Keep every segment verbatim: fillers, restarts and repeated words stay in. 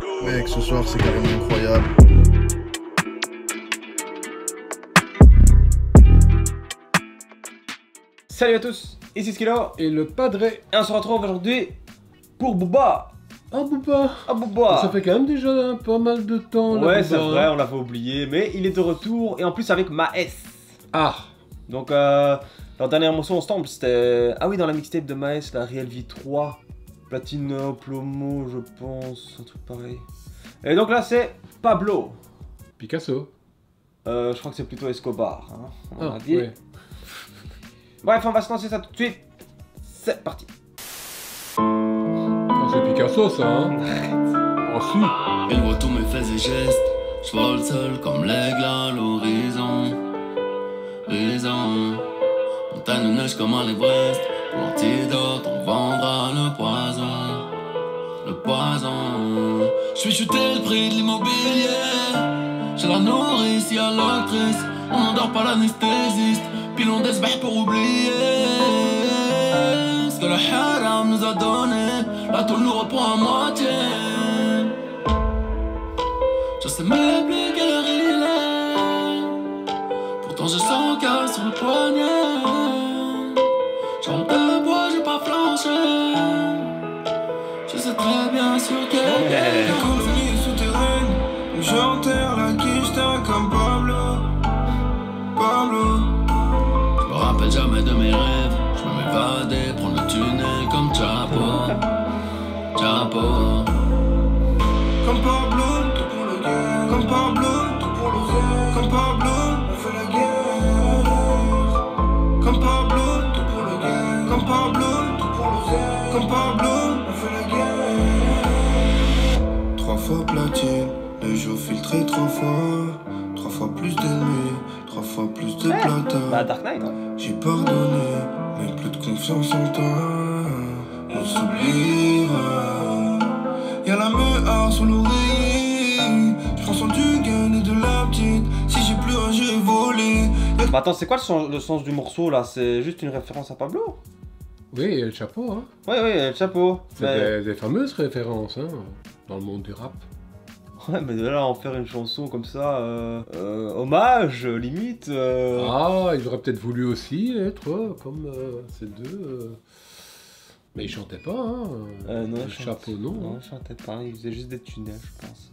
Mec, ce soir c'est carrément incroyable. Salut à tous, ici Skilo et le Padre. Et on se retrouve aujourd'hui pour Booba. Ah Booba. Ah Booba. Ça fait quand même déjà hein, pas mal de temps. Ouais, c'est vrai, on l'avait oublié, mais il est de retour et en plus avec Maes. Ah. Donc euh, leur dernier morceau ensemble c'était... Ah oui, dans la mixtape de Maes, la Real V trois. Platino, Plomo, je pense, un truc pareil. Et donc là c'est Pablo. Picasso. Euh, je crois que c'est plutôt Escobar, hein, on ah, a dit. Ouais. Bref, on va se lancer ça tout de suite. C'est parti. Ah, c'est Picasso ça, hein. Oh si. Elle voit tous mes faits et gestes. Je vole seul comme l'aigle à l'horizon. Raison. Montagne de neige comme à l'Everest. Pour l'antidote, on vendra le poison. Le poison. Je suis chuté le prix de l'immobilier. J'ai la nourrice, y'a l'actrice. On n'endort pas l'anesthésiste. Pilon d'esbah pour oublier ce que le haram nous a donné. La tôle nous reprend à moitié. Je sais même plus quelle heure il est. Pourtant j'ai cent cas sur le poignet. Jambe de bois, j'ai pas flanché. Je sais très bien sur quel yeah. Économie souterraine, j'enterre la quicheta comme Pablo. Pablo. Je me rappelle jamais de mes rêves. Je me m'évader, prendre le tunnel comme Chapo. Chapo. Comme Pablo, tout pour le guerre. Comme Pablo, tout pour l'oseille. Comme Pablo, on fait la guerre. Comme Pablo, tout pour le guerre. Comme Pablo, tout pour l'oseille. Comme Pablo, on fait la guerre. Trois fois platine, le jour filtré trois fois. Trois fois plus d'ennemis, trois fois plus de plata. Bah Dark Knight, hein. J'ai pardonné, mais plus de confiance en toi. On s'oubliera. Y'a la mehar sous l'oreille. J'prends son du gain et de la petite. Si j'ai plus un, j'ai volé. Bah attends, c'est quoi le sens, le sens du morceau là? C'est juste une référence à Pablo? Oui, le chapeau, hein. Ouais, ouais, le chapeau. C'est mais... des, des fameuses références, hein, dans le monde du rap. Ouais, mais de là en faire une chanson comme ça, euh, euh, hommage, limite. Euh... Ah, il aurait peut-être voulu aussi être euh, comme euh, ces deux. Euh... Mais il chantait pas, hein. Euh, non, le chante... chapeau, non. Non, hein. il chantait pas, il faisait juste des tunnels, je pense.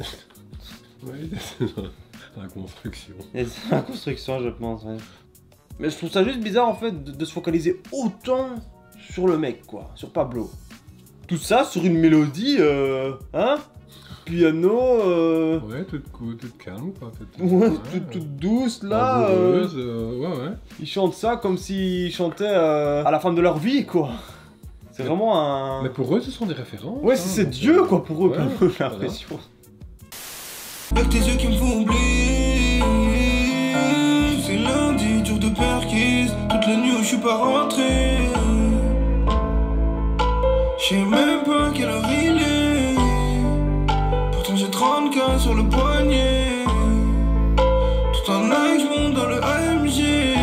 Oui, c'est la construction. C'est la construction, je pense, ouais. Mais je trouve ça juste bizarre en fait de, de se focaliser autant sur le mec, quoi, sur Pablo. Tout ça sur une mélodie, euh, hein? Piano, euh... ouais, toute cool, toute calme, quoi. Toute, ouais, ouais, toute, toute douce, là. Amoureuse, euh... ouais, ouais. Ils chantent ça comme s'ils chantaient euh, à la fin de leur vie, quoi. C'est vraiment un... Mais pour eux, ce sont des références. Ouais, c'est hein, Dieu, euh... quoi, pour eux, ouais, pour eux, j'ai l'impression. Avec tes yeux qui me font oublier. C'est lundi, jour de perquise. Toutes les nuits où je suis pas rentré. J'sais même pas quelle heure il est. J'ai trente K sur le poignet. Tout en âge, je monte dans le A M G.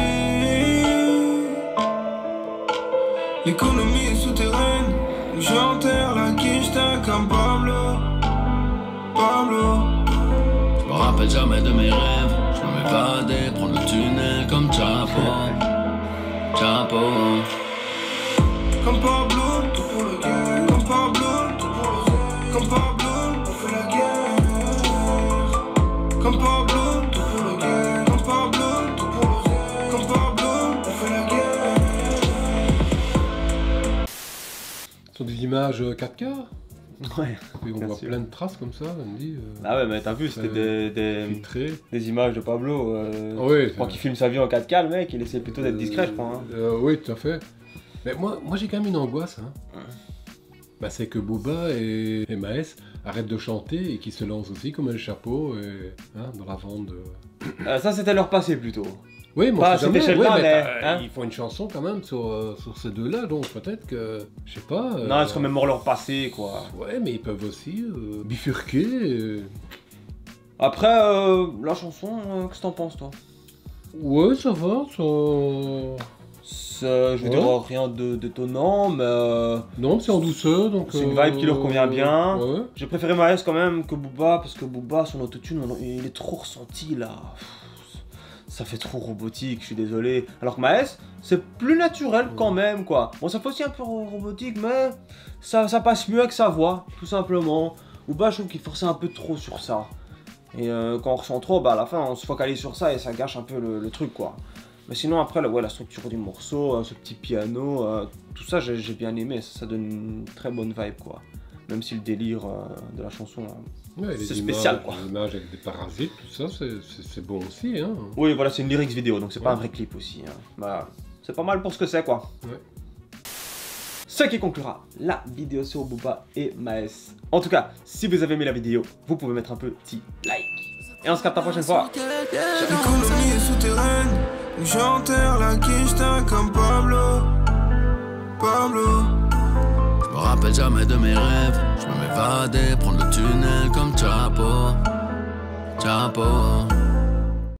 L'économie est souterraine. J'enterre la quicheta comme Pablo. Pablo. Je me rappelle jamais de mes rêves. Je me m'évader, prendre le tunnel comme Chapo. Chapo. Comme Pablo, tout pour le gain. Comme Pablo, tout pour l'oseille. Comme Pablo. Comme Pablo, tout pour le gain. Comme Pablo, tout pour l'oseille. Comme Pablo, on fait la guerre. Ce sont des images quatre K. Ouais. Et on voit sûr. Plein de traces comme ça, on me dit. Euh, ah ouais, mais t'as vu, c'était des, des, des images de Pablo. Euh, oui, je crois qu'il filme sa vie en quatre K, le mec, il essaie plutôt d'être discret, je crois. Hein. Euh, oui, tout à fait. Mais moi, moi j'ai quand même une angoisse. Hein. Ouais. Bah, c'est que Booba et, et Maes arrêtent de chanter et qu'ils se lancent aussi comme un chapeau et, hein, dans la vente de... euh, ça, c'était leur passé plutôt. Oui, moi, c'est jamais. Ouais, mais, mais hein? Ils font une chanson quand même sur, euh, sur ces deux-là, donc peut-être que, je sais pas... Euh... Non, ils seront même morts leur passé, quoi. Ouais, mais ils peuvent aussi euh, bifurquer. Et... Après, euh, la chanson, euh, qu'est-ce que t'en penses, toi? Ouais, ça va, ça... C'est, je veux Ouais. dire, rien de d'étonnant, mais euh, Non, c'est en douceur, donc... c'est une euh, vibe qui leur convient bien. Ouais. J'ai préféré Maes quand même que Booba, parce que Booba, son autotune, on- il est trop ressenti là. Pff, ça fait trop robotique, je suis désolé. Alors que Maes, c'est plus naturel quand même, quoi. Bon, ça fait aussi un peu ro- robotique, mais ça, ça passe mieux avec sa voix, tout simplement. Booba, je trouve qu'il forçait un peu trop sur ça. Et euh, quand on ressent trop, bah à la fin, on se focalise sur ça et ça gâche un peu le, le truc, quoi. Mais sinon, après, la, ouais, la structure du morceau, euh, ce petit piano, euh, tout ça, j'ai j'ai bien aimé. Ça, ça donne une très bonne vibe, quoi. Même si le délire euh, de la chanson, euh, Ouais, les c'est images- spécial, quoi. Les images avec des parasites, tout ça, c'est- c'est c'est bon aussi, hein. Oui, voilà, c'est une lyrics vidéo, donc c'est pas Ouais. un vrai clip aussi. Hein. Bah, c'est pas mal pour ce que c'est, quoi. Ouais. Ce qui conclura la vidéo sur Booba et Maes. En tout cas, si vous avez aimé la vidéo, vous pouvez mettre un petit like. Et on se capte la prochaine fois. L'économie souterraine, où j'enterre la quiche comme Pablo. Pablo. Je me rappelle jamais de mes rêves. Je me m'évader, prendre le tunnel comme Chapo. Chapo.